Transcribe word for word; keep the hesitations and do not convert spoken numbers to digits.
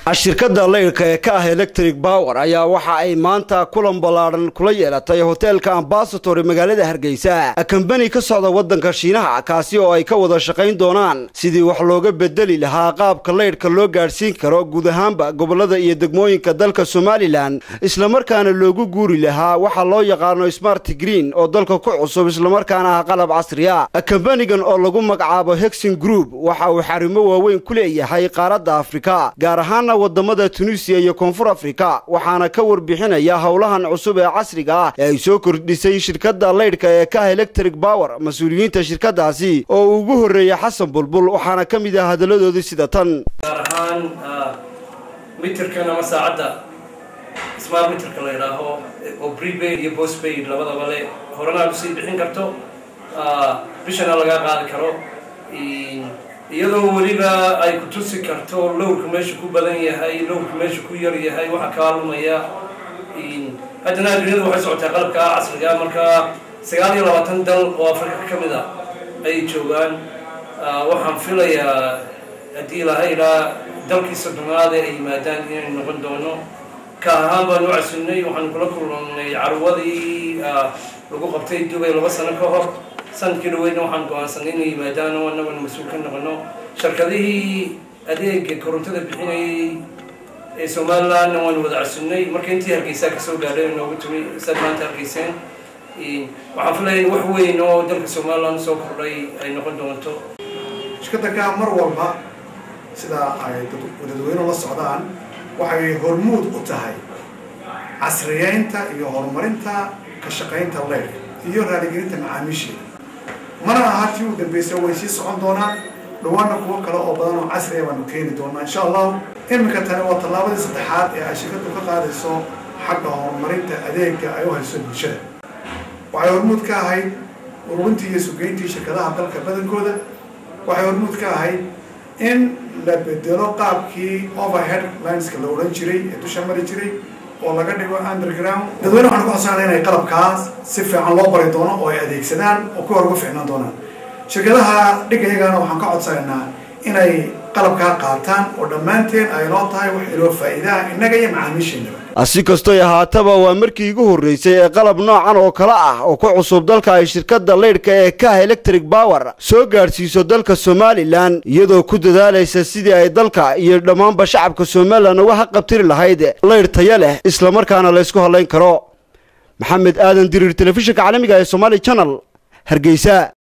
shirkadda leyrka ee ka ah electric power ayaa waxa ay maanta kulan balaaran kula yeelatay hoteelka Ambassador magaalada Hargeysa company ka socda wadanka Shiinaha kaasi oo ay ka wada shaqayn doonaan sidii wax looga bedeli lahaa qaabka leyrka loo gaarsiin karo guud ahaanba gobolada iyo degmooyinka dalka Somaliland isla markaana loogu guuri lahaa waxa loo yaqaan smart green oo dalka ku cusub isla markaana qalab casri ah company-gan oo lagu magacaabo Hexin Group waxa uu xarimo waaweyn ku leeyahay qaaradda Afrika gaar ahaan wadamada Tunisia iyo Koonfur Afrika waxaana ka warbixinaya hawlahan cusub ee casriga ah ee ay soo kordhisay shirkadda leyrka ee ka electric power mas'uuliyiinta shirkadaasi oo ugu horeeyay Xasan Bulbul waxaana kamid ah hadaladoodii sida tan arahan meterkan ama saacada smart meterka la yiraahdo oo prepaid iyo postpaid labadaba le horena u sii bixin karto bishana laga qaadi karo iyadoo waliba ay ku tusi karto lowrka meesha ku badan yahay lowrka meesha ku yar yahay waxa kaalmaya in hadana dunida waxa socota qalabka casriga marka sagaal iyo labaatan dal oo Afrika ka mid ah ay joogaan waxaan filayaa hadii la hayra dalkii Soomaaliya ay yimaadaan inay noqon doono ka ahaan baan u casunnay waxaan kula kulannay carwadii lagu qabtay Dubai laba sano ka hor sanadkii dhaweyna waxaan go'aansanay inay yimaadaan oo annagu mas'uul ka noqono shirkadihii adeegga korontada bixinayay ee Somaliland waan wada casunnay markii intii Hargeysa ka soo gaadhay noogu tumi sadmaanta Hargeysaan waxaan filayaa wax weyn oo dalka Somaliland soo kordhay ay noqon doonto shirkadda ka mar walba sida ay dadweyne la socdaan waxay hormuud u tahay casriyeynta iyo horumarinta ka shaqaynta leyrka iyo raaligelinta macaamiisha mana aha tii u dambeysay way sii socon doonaan dhawaana kuwa kale oo badan oo casri ah waanu keeni doonaa insha Allah imika tani waa tallaabadii saddexaad ee ay shirkaddu ka qaadayso xagga horumarinta adeegga ay u hayso bulshada waxay hormuud ka ahayd ururintii iyo sugeyntii shirkadaha dalka badankooda waxay hormuud ka ahayd in la bedelo qaabkii overhead lineska la oran jiray ee dusha mari jiray oo laga dhigo underground dadweyne waxaan ku xasuusanahay inay qalabkaas si fiican loo bari doono oo ay adeegsadaan oo ku hor uga fiicnaan doonaan shirkadaha dhigayagana waxaan ka codsanaynaa inay qalabkaa qaataan oo dhammaanteen ay loo tahay wax iloo faa'iidaha innaga iyo macaamiisheennaba asi kastoo ahaataba waa markii ugu horeysay ee qalab noocan oo kala ah oo ku cusub dalka ay shirkadda leyrka ee ka electric power soo gaarsiiso dalka Somaliland iyadoo ku dadaalaysa sidii ay dalka iyo dhammaanba shacabka Somaliland uga xaqabtiri lahayd leyr tayo leh isla markaana la isku halayn karo maxamed aadan dirir telefishinka caalamiga ee Somali Channel Hargeysa.